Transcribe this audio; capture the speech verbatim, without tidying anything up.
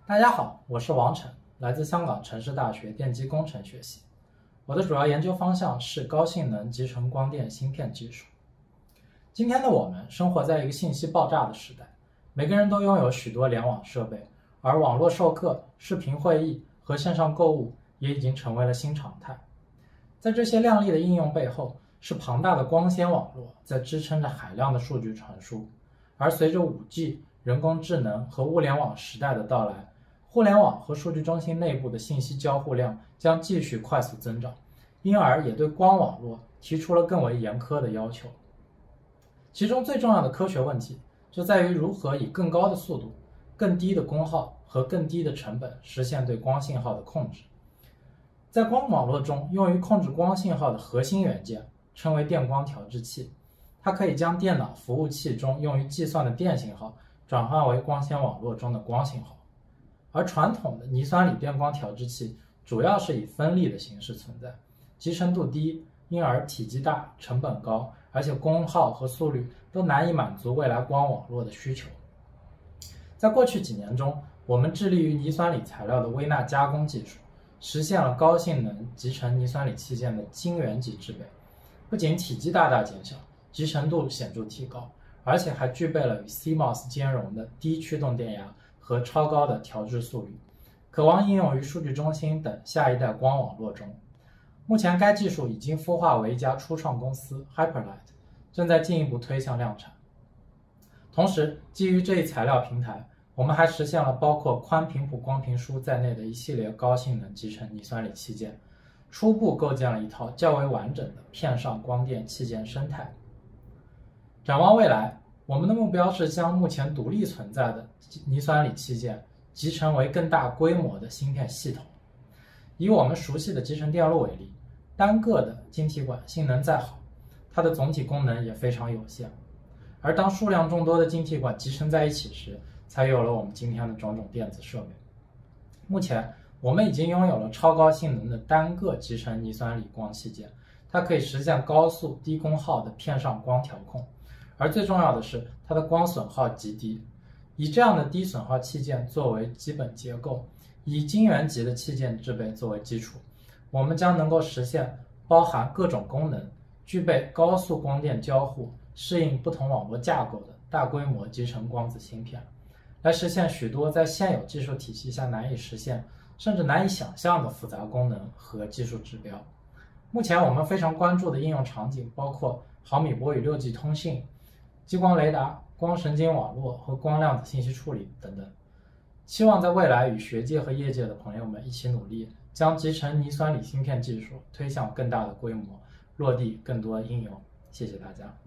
大家好，我是王晨，来自香港城市大学电机工程学系。我的主要研究方向是高性能集成光电芯片技术。今天的我们生活在一个信息爆炸的时代，每个人都拥有许多联网设备，而网络授课、视频会议和线上购物也已经成为了新常态。在这些亮丽的应用背后，是庞大的光纤网络在支撑着海量的数据传输。而随着 五 G、人工智能和物联网时代的到来，互联网和数据中心内部的信息交互量将继续快速增长，因而也对光网络提出了更为严苛的要求。其中最重要的科学问题就在于如何以更高的速度、更低的功耗和更低的成本实现对光信号的控制。在光网络中，用于控制光信号的核心元件称为电光调制器，它可以将电脑服务器中用于计算的电信号转换为光纤网络中的光信号。而传统的铌酸锂电光调制器主要是以分立的形式存在，集成度低，因而体积大、成本高，而且功耗和速率都难以满足未来光网络的需求。在过去几年中，我们致力于铌酸锂材料的微纳加工技术，实现了高性能集成铌酸锂器件的晶圆级制备，不仅体积大大减小，集成度显著提高，而且还具备了与 C M O S 兼容的低驱动电压和超高的调制速率，可望应用于数据中心等下一代光网络中。目前该技术已经孵化为一家初创公司 Hyperlight， 正在进一步推向量产。同时，基于这一材料平台，我们还实现了包括宽频谱光频书在内的一系列高性能集成铌酸锂器件，初步构建了一套较为完整的片上光电器件生态。展望未来，我们的目标是将目前独立存在的铌酸锂器件集成为更大规模的芯片系统。以我们熟悉的集成电路为例，单个的晶体管性能再好，它的总体功能也非常有限。而当数量众多的晶体管集成在一起时，才有了我们今天的种种电子设备。目前，我们已经拥有了超高性能的单个集成铌酸锂光器件，它可以实现高速低功耗的片上光调控。而最重要的是，它的光损耗极低。以这样的低损耗器件作为基本结构，以晶圆级的器件制备作为基础，我们将能够实现包含各种功能、具备高速光电交互、适应不同网络架构的大规模集成光子芯片，来实现许多在现有技术体系下难以实现，甚至难以想象的复杂功能和技术指标。目前我们非常关注的应用场景包括毫米波与六 G 通信、激光雷达、光神经网络和光量子信息处理等等。期望在未来与学界和业界的朋友们一起努力，将集成铌酸锂芯片技术推向更大的规模，落地更多应用。谢谢大家。